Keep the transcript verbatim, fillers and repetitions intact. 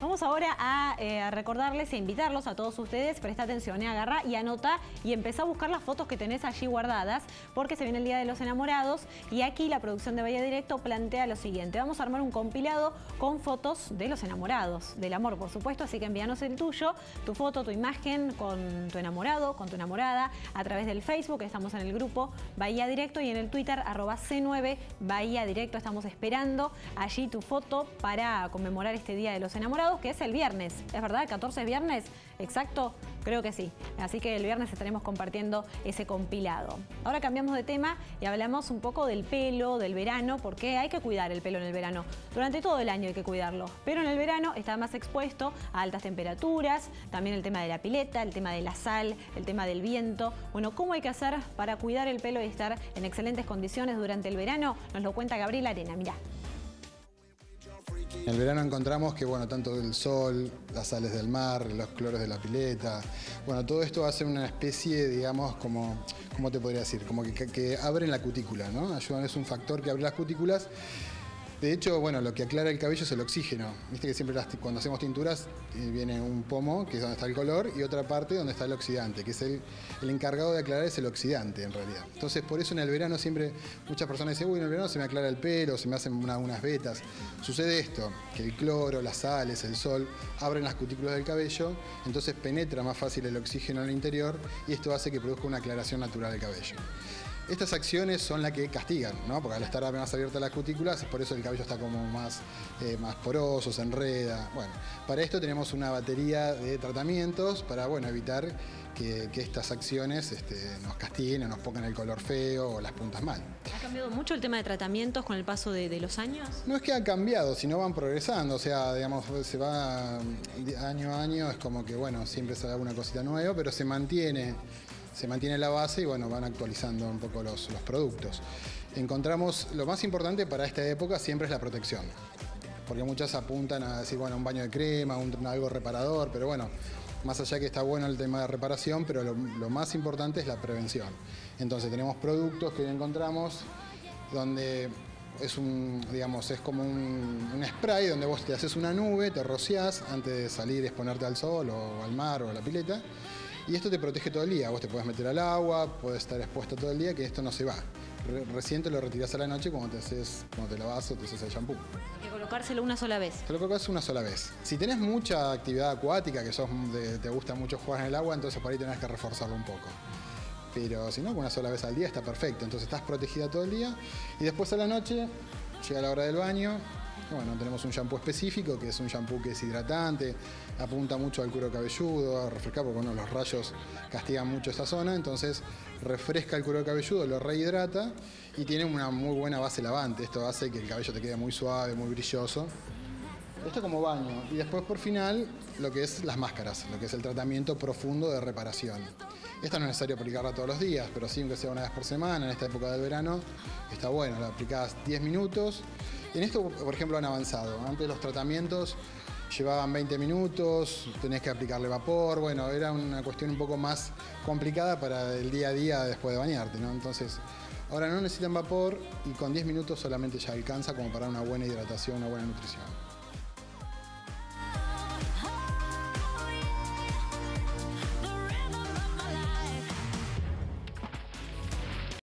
Vamos ahora a, eh, a recordarles e invitarlos a todos ustedes, presta atención, eh, agarra y anota y empezá a buscar las fotos que tenés allí guardadas, porque se viene el Día de los Enamorados y aquí la producción de Bahía Directo plantea lo siguiente: vamos a armar un compilado con fotos de los enamorados, del amor por supuesto, así que envíanos el tuyo, tu foto, tu imagen con tu enamorado, con tu enamorada, a través del Facebook, estamos en el grupo Bahía Directo, y en el Twitter arroba C nueve Bahía Directo, estamos esperando allí tu foto para conmemorar este Día de los Enamorados, que es el viernes, ¿es verdad? ¿El catorce es viernes? ¿Exacto? Creo que sí. Así que el viernes estaremos compartiendo ese compilado. Ahora cambiamos de tema y hablamos un poco del pelo, del verano, porque hay que cuidar el pelo en el verano. Durante todo el año hay que cuidarlo, pero en el verano está más expuesto a altas temperaturas, también el tema de la pileta, el tema de la sal, el tema del viento. Bueno, ¿cómo hay que hacer para cuidar el pelo y estar en excelentes condiciones durante el verano? Nos lo cuenta Gabriel Arena, mirá. En el verano encontramos que, bueno, tanto el sol, las sales del mar, los cloros de la pileta, bueno, todo esto hace una especie, digamos, como, ¿cómo te podría decir? Como que, que, que abren la cutícula, ¿no? Ayudan, es un factor que abre las cutículas. De hecho, bueno, lo que aclara el cabello es el oxígeno. Viste que siempre las, cuando hacemos tinturas eh, viene un pomo, que es donde está el color, y otra parte donde está el oxidante, que es el, el encargado de aclarar, es el oxidante en realidad. Entonces, por eso en el verano siempre muchas personas dicen, uy, en el verano se me aclara el pelo, se me hacen una, unas vetas. Sucede esto, que el cloro, las sales, el sol, abren las cutículas del cabello, entonces penetra más fácil el oxígeno en el interior y esto hace que produzca una aclaración natural del cabello. Estas acciones son las que castigan, ¿no? Porque al estar más abiertas las cutículas, por eso el cabello está como más, eh, más poroso, se enreda. Bueno, para esto tenemos una batería de tratamientos para, bueno, evitar que, que estas acciones este, nos castiguen o nos pongan el color feo o las puntas mal. ¿Ha cambiado mucho el tema de tratamientos con el paso de, de los años? No es que ha cambiado, sino van progresando. O sea, digamos, se va año a año, es como que, bueno, siempre sale alguna cosita nueva, pero se mantiene... Se mantiene la base y bueno, van actualizando un poco los, los productos. Encontramos, lo más importante para esta época siempre es la protección. Porque muchas apuntan a decir, bueno, un baño de crema, un, algo reparador, pero bueno, más allá que está bueno el tema de reparación, pero lo, lo más importante es la prevención. Entonces tenemos productos que hoy encontramos donde es un, digamos, es como un, un spray donde vos te haces una nube, te rociás antes de salir y exponerte al sol o al mar o a la pileta. Y esto te protege todo el día, vos te puedes meter al agua, puedes estar expuesto todo el día, que esto no se va. Re recién te lo retirás a la noche cuando te haces, cuando te lavas o te haces el shampoo. Hay que colocárselo una sola vez. Te lo colocas una sola vez. Si tenés mucha actividad acuática, que sos de, te gusta mucho jugar en el agua, entonces por ahí tenés que reforzarlo un poco. Pero si no, con una sola vez al día está perfecto. Entonces estás protegida todo el día y después a la noche llega la hora del baño. Bueno, tenemos un shampoo específico, que es un shampoo que es hidratante, apunta mucho al cuero cabelludo, a refrescar, porque bueno, los rayos castigan mucho esa zona, entonces refresca el cuero cabelludo, lo rehidrata y tiene una muy buena base lavante. Esto hace que el cabello te quede muy suave, muy brilloso. Esto como baño. Y después por final, lo que es las máscaras, lo que es el tratamiento profundo de reparación. Esta no es necesario aplicarla todos los días, pero sí que sea una vez por semana, en esta época del verano, está bueno, la aplicás diez minutos. En esto, por ejemplo, han avanzado. Antes los tratamientos llevaban veinte minutos, tenés que aplicarle vapor. Bueno, era una cuestión un poco más complicada para el día a día después de bañarte, ¿no? Entonces, ahora no necesitan vapor y con diez minutos solamente ya alcanza como para una buena hidratación, una buena nutrición.